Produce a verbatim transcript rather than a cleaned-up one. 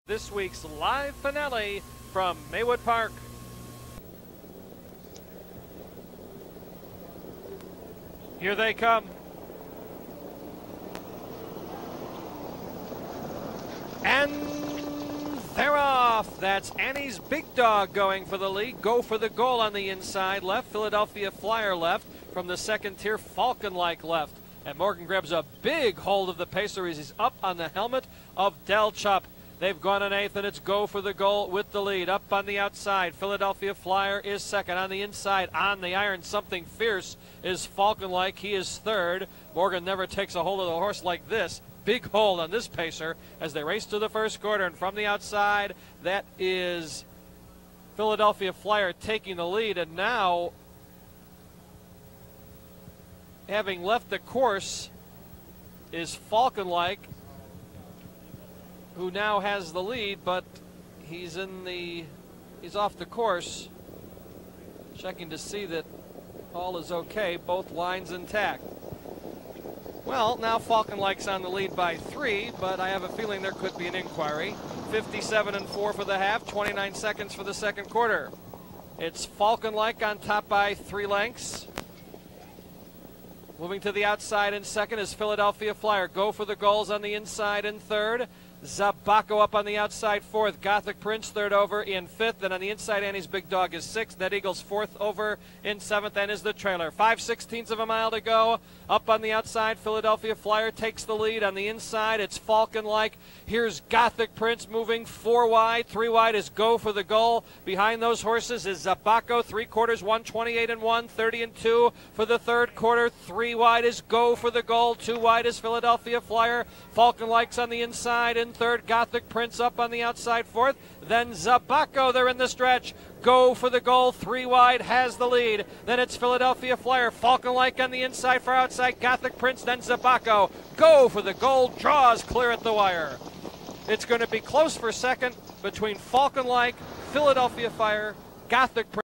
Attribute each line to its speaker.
Speaker 1: This week's live finale from Maywood Park. Here they come. And they're off. That's Annie's Big Dog going for the lead. Go for the goal on the inside left. Philadelphia Flyer left. From the second tier, Falcon Like left. And Morgan grabs a big hold of the pacer as he's up on the helmet of Del Chup. They've gone an eighth, and it's Go for the goal with the lead. Up on the outside, Philadelphia Flyer is second. On the inside, on the iron, Something Fierce is Falcon Like. He is third. Morgan never takes a hold of the horse like this. Big hold on this pacer as they race to the first quarter. And from the outside, that is Philadelphia Flyer taking the lead. And now, having left the course, is Falcon Like, who now has the lead, but he's in the, he's off the course. Checking to see that all is okay, both lines intact. Well, now Falcon Like's on the lead by three, but I have a feeling there could be an inquiry. fifty-seven and four for the half, twenty-nine seconds for the second quarter. It's Falcon Like on top by three lengths. Moving to the outside in second is Philadelphia Flyer. Go for the goals on the inside in third. Zabaco up on the outside fourth. Gothic Prince third over in fifth. And on the inside, Annie's Big Dog is sixth. Dead Eagles fourth over in seventh, and is the trailer. Five sixteenths of a mile to go. Up on the outside, Philadelphia Flyer takes the lead. On the inside, it's Falcon Like. Here's Gothic Prince moving four wide. Three wide is Go for the goal. Behind those horses is Zabaco. Three quarters, one twenty-eight and one, thirty and two for the third quarter. Three wide is Go for the goal. Two wide is Philadelphia Flyer. Falcon Like's on the inside in third. Gothic Prince up on the outside fourth. Then Zabaco, they're in the stretch. Go for the goal. Three wide has the lead. Then it's Philadelphia Flyer. Falcon Like on the inside for outside. Gothic Prince, then Zabaco. Go for the goal. Draws clear at the wire. It's going to be close for second between Falcon Like, Philadelphia Flyer, Gothic Prince.